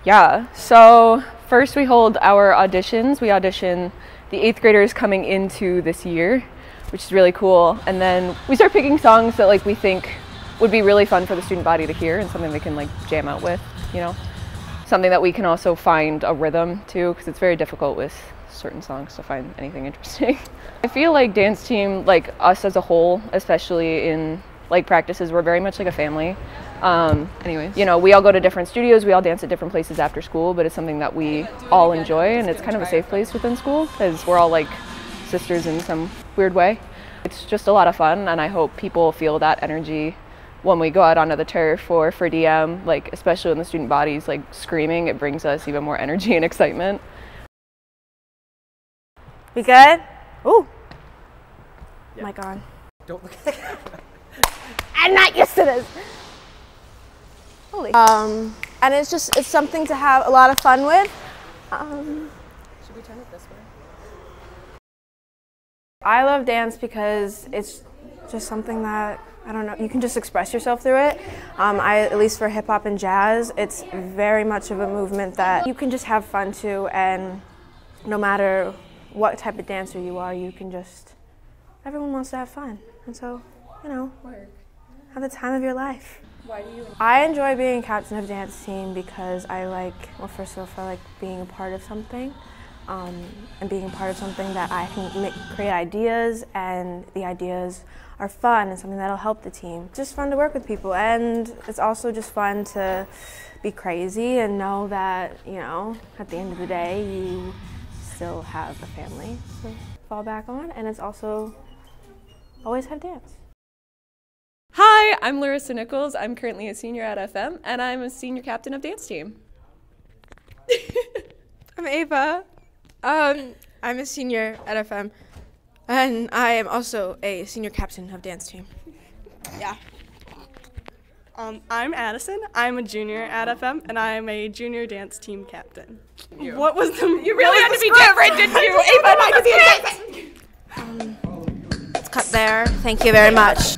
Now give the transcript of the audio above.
Yeah, so first we hold our auditions. We audition the 8th graders coming into this year, which is really cool. And then we start picking songs that like we think would be really fun for the student body to hear and something they can like jam out with, you know. Something that we can also find a rhythm to, because it's very difficult with certain songs to find anything interesting. I feel like dance team, like us as a whole, especially in like practices, we're very much like a family. Anyways, you know, we all go to different studios, we all dance at different places after school, but it's something that we all enjoy, and it's kind of a safe place within school because we're all like sisters in some weird way. It's just a lot of fun, and I hope people feel that energy when we go out onto the turf or for DM, like especially when the student body's like screaming, it brings us even more energy and excitement. We good? Ooh. Yeah. Mic on. Don't look at it. I'm not used to this. Holy. And it's something to have a lot of fun with. Should we turn it this way? I love dance because it's just something that, I don't know, you can just express yourself through it. At least for hip hop and jazz, it's very much of a movement that you can just have fun to, and no matter what type of dancer you are, you can just, everyone wants to have fun. And so, you know, have the time of your life. Why do you? I enjoy being captain of dance team because I like, well, first of all, I like being a part of something. And being a part of something that I can create ideas, and the ideas are fun and something that'll help the team. It's just fun to work with people, and it's also just fun to be crazy and know that, you know, at the end of the day, you still have a family to fall back on, and it's also always have dance. Hi, I'm Larissa Nichols. I'm currently a senior at FM, and I'm a senior captain of dance team. I'm Ava. I'm a senior at FM, and I am also a senior captain of dance team. Yeah. I'm Addison. I'm a junior at FM, and I'm a junior dance team captain. What was the? You really had to be different, didn't you? Ava, Let's cut there. Thank you very much.